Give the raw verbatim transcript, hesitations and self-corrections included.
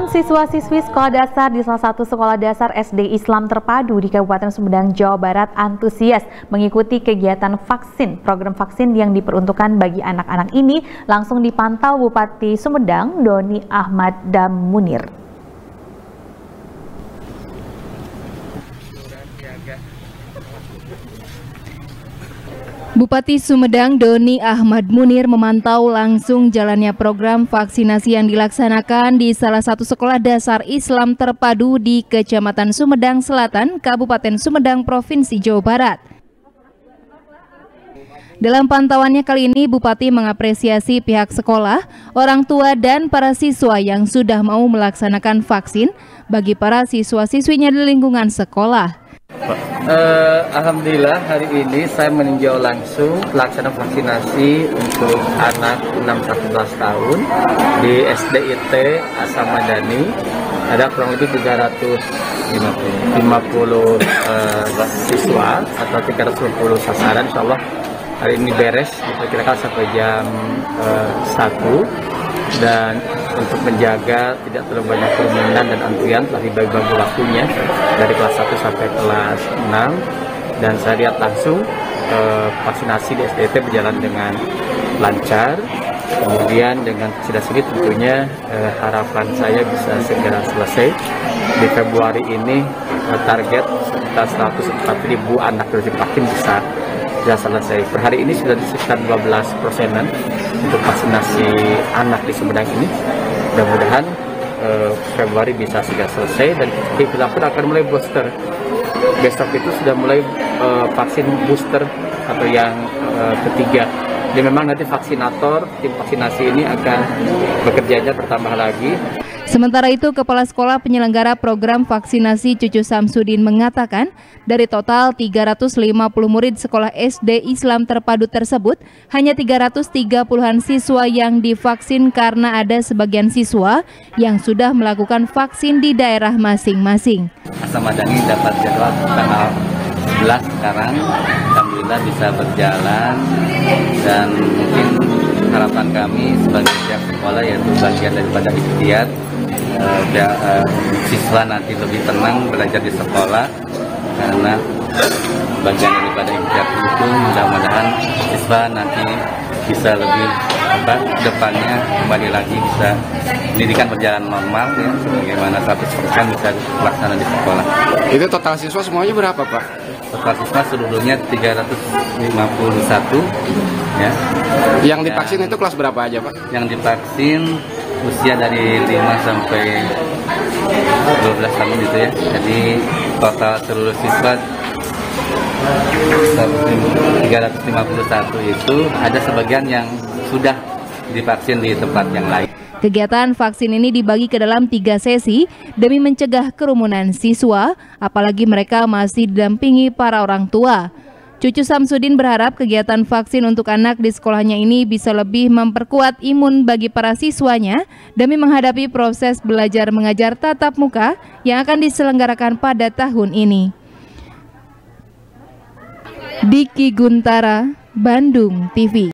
Ratusan siswa-siswi sekolah dasar di salah satu sekolah dasar S D Islam terpadu di Kabupaten Sumedang, Jawa Barat antusias mengikuti kegiatan vaksin. Program vaksin yang diperuntukkan bagi anak-anak ini langsung dipantau Bupati Sumedang, Doni Ahmad Damunir. Bupati Sumedang Doni Ahmad Munir memantau langsung jalannya program vaksinasi yang dilaksanakan di salah satu sekolah dasar Islam terpadu di Kecamatan Sumedang Selatan, Kabupaten Sumedang, Provinsi Jawa Barat. Dalam pantauannya kali ini, Bupati mengapresiasi pihak sekolah, orang tua, dan para siswa yang sudah mau melaksanakan vaksin bagi para siswa-siswinya di lingkungan sekolah. Uh, Alhamdulillah hari ini saya meninjau langsung pelaksanaan vaksinasi untuk anak enam sampai sebelas tahun di S D I T Asam Madani. Ada kurang lebih tiga ratus lima puluh uh, siswa atau tiga ratus lima puluh sasaran. Insya Allah hari ini beres, diperkirakan sampai jam uh, satu. Dan untuk menjaga tidak terlalu banyak kerumunan dan antrian telah dibagi-bagi waktunya dari kelas satu sampai kelas enam, dan saya lihat langsung eh, vaksinasi di S D I T berjalan dengan lancar. Kemudian dengan vaksinasi ini tentunya eh, harapan saya bisa segera selesai di Februari ini. eh, target sekitar seratus empat ribu anak yang divaksin bisa sudah selesai. Per hari ini sudah sekitar dua belas persenan untuk vaksinasi anak di Sumedang ini. Mudah-mudahan eh, Februari bisa segera selesai, dan kita pun akan mulai booster. Besok itu sudah mulai eh, vaksin booster atau yang eh, ketiga. Jadi memang nanti vaksinator, tim vaksinasi ini akan bekerjanya bertambah lagi. Sementara itu, Kepala Sekolah Penyelenggara Program Vaksinasi Cucu Samsudin mengatakan, dari total tiga ratus lima puluh murid sekolah S D Islam terpadu tersebut, hanya tiga ratus tiga puluhan siswa yang divaksin karena ada sebagian siswa yang sudah melakukan vaksin di daerah masing-masing. Asam Madani dapat jadwal tanggal sebelas sekarang, alhamdulillah bisa berjalan, dan mungkin harapan kami sebagai pihak sekolah yaitu bagian daripada ikhtiar uh, uh, siswa nanti lebih tenang belajar di sekolah, karena bagian daripada ikhtiar itu mudah-mudahan siswa nanti bisa lebih apa depannya kembali lagi bisa pendidikan berjalan normal ya, bagaimana seratus persen bisa dilaksanakan di sekolah. Itu total siswa semuanya berapa, Pak? Total siswa seluruhnya tiga ratus lima puluh satu ya. Yang divaksin itu kelas berapa aja, Pak? Yang divaksin usia dari lima sampai dua belas tahun gitu ya. Jadi total seluruh siswa tiga ratus lima puluh satu itu ada sebagian yang sudah divaksin di tempat yang lain. Kegiatan vaksin ini dibagi ke dalam tiga sesi demi mencegah kerumunan siswa, apalagi mereka masih didampingi para orang tua. Cucu Samsudin berharap kegiatan vaksin untuk anak di sekolahnya ini bisa lebih memperkuat imun bagi para siswanya demi menghadapi proses belajar mengajar tatap muka yang akan diselenggarakan pada tahun ini. Diki Guntara, Bandung T V.